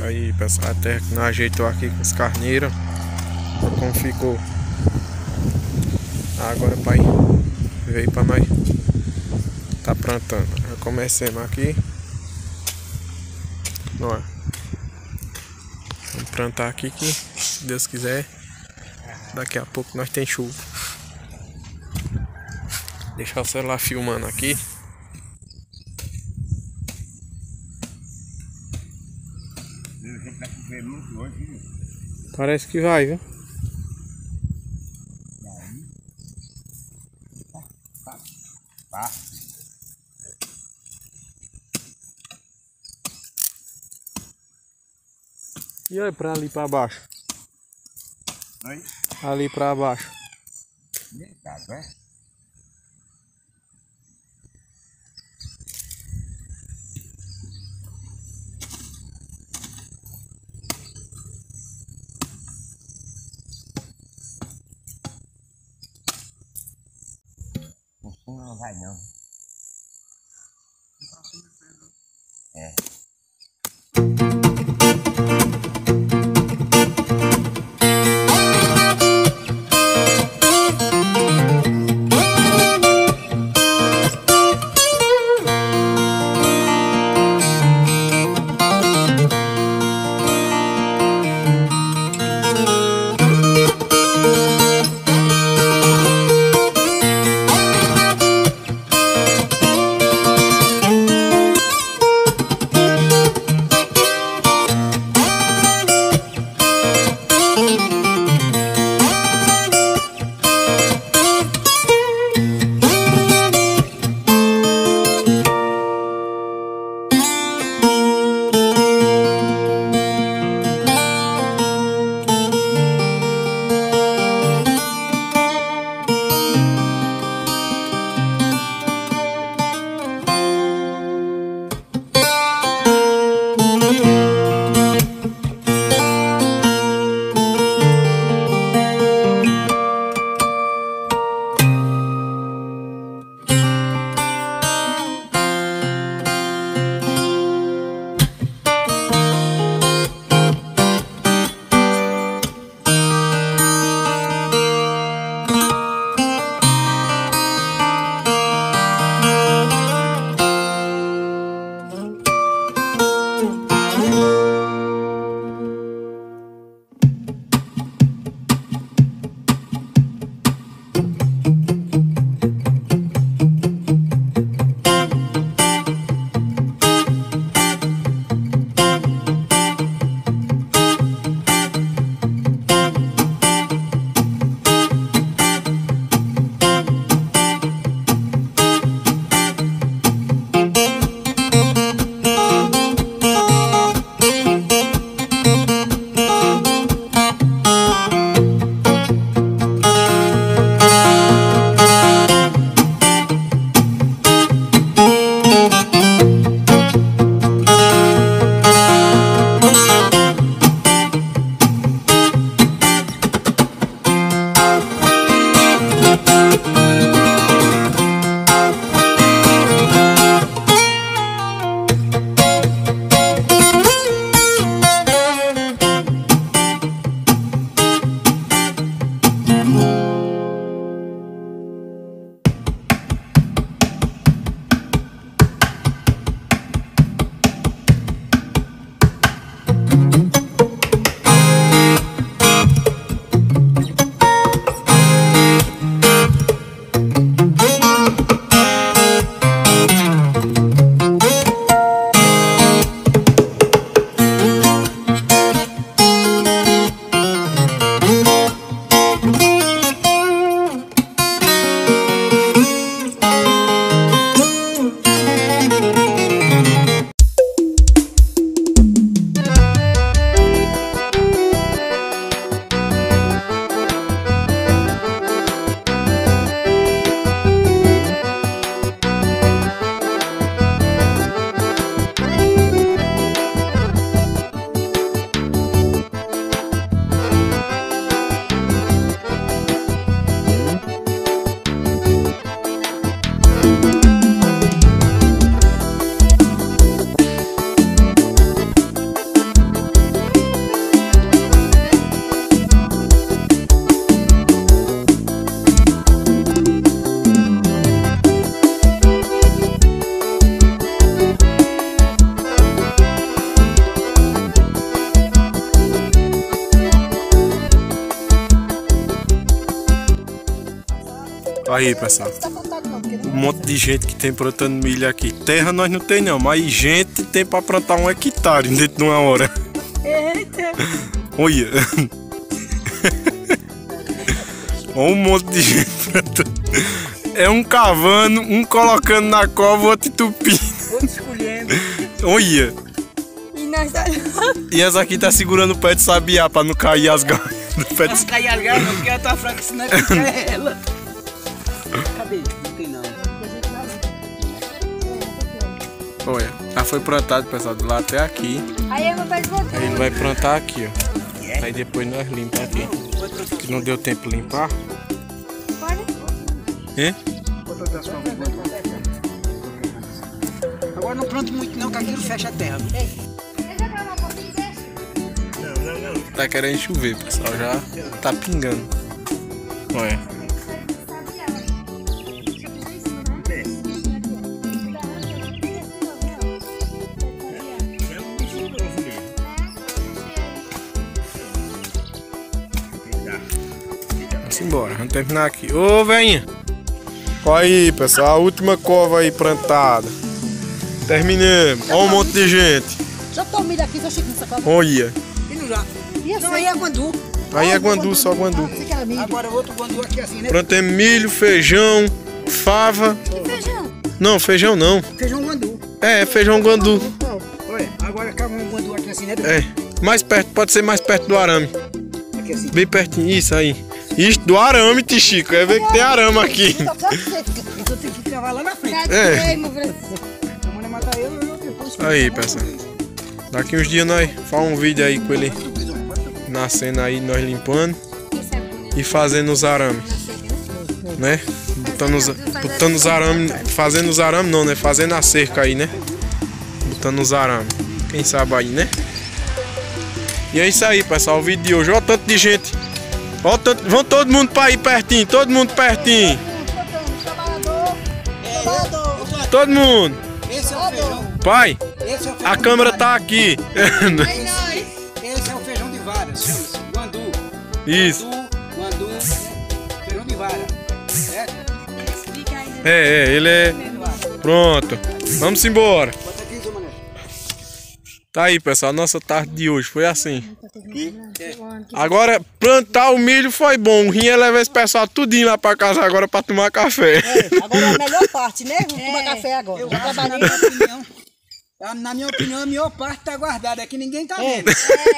Aí pessoal, a terra que nós ajeitou aqui com as carneiras. Como ficou. Agora o pai veio pra nós tá plantando. Já comecemos aqui. Ó, vamos plantar aqui que, se Deus quiser, daqui a pouco nós tem chuva. Deixar o celular filmando aqui. Parece que vai, viu? Tá. E olha pra ali pra baixo. Oi? Ali pra baixo. Deitado, é? No fundo não vai não. É. Aí, pessoal. Um monte de gente que tem plantando milho aqui. Terra nós não tem não, mas gente tem pra plantar 1 hectare dentro de 1 hora. Eita! Olha. Olha um monte de gente plantando. É um cavando, um colocando na cova, o outro entupindo. Outro escolhendo. Olha. E nós tá... E essa aqui tá segurando o pé de sabiá pra não cair as galhas do pé de Não cair as garras, porque ela tá fraca, senão é pica ela. Cadê? Não tem não. Olha, já foi plantado, pessoal, de lá até aqui. Aí eu vou fazer outro. Aí ele vai plantar aqui, ó. Aí depois nós limpamos aqui. Que não deu tempo de limpar. Pode? Hein? Agora não planto muito não, que aquilo fecha a terra. Tá querendo chover, pessoal. Já tá pingando. Olha. Vamos embora, vamos terminar aqui. Ô, venha! Olha aí, pessoal, a última cova aí plantada. Terminamos. Olha um monte de gente. Já tô milho aqui, tô chegando nessa cova. Olha. E não já? E Não, aí é guandu. Aí é guandu, só guandu. Você que era milho. Agora outro guandu aqui assim, né? Plantamos milho, feijão, fava. Feijão. Não, feijão não. Feijão guandu. É, feijão guandu. Olha, agora caga um guandu aqui assim, né? É, mais perto, pode ser mais perto do arame. Aqui assim. Bem pertinho, isso aí. Isso do arame, Tichico. É ver que tem arame aqui. Então tem que cavar lá na frente. É. A mulher matar ele, eu depois... Aí, pessoal. Daqui uns dias nós fazemos um vídeo aí com ele nascendo aí, nós limpando e fazendo os arames, né? Botando os arames, fazendo os arames não, né? Fazendo a cerca aí, né? Botando os arames. Quem sabe aí, né? E é isso aí, pessoal, o vídeo de hoje. Olha o tanto de gente. Olha o tanto... Vão todo mundo para aí pertinho, todo mundo pertinho. Todo mundo. Esse é o feijão. Pai, Esse é o feijão a de câmera vara. tá aqui. Esse é o feijão de vara, chama-se guandu. Isso. Guandu, feijão de vara. Certo? Ele é... Pronto. Vamos embora. Bota aqui, seu mané. Tá aí, pessoal, nossa tarde de hoje foi assim. Agora, plantar o milho foi bom. O rim é levar esse pessoal tudinho lá pra casa agora pra tomar café. Agora é a melhor parte, né? Vamos tomar café agora. Eu Já acho, trabalhei. na minha opinião, a melhor parte tá guardada. É que ninguém tá vendo.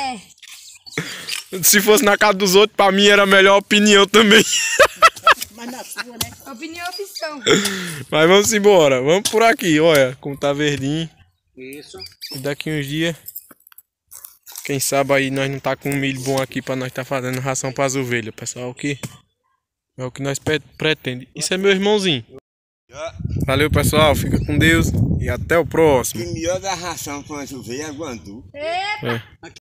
Se fosse na casa dos outros, pra mim era a melhor opinião também. Mas na sua, né? Opinião é opção. Mas vamos embora. Vamos por aqui, olha como tá verdinho. Isso. E daqui uns dias, quem sabe aí nós não tá com um milho bom aqui pra nós tá fazendo ração pras ovelhas, pessoal. É o que nós pretende. Isso é meu irmãozinho. Valeu, pessoal. Fica com Deus e até o próximo. O melhor da ração com as ovelhas é guandu. É.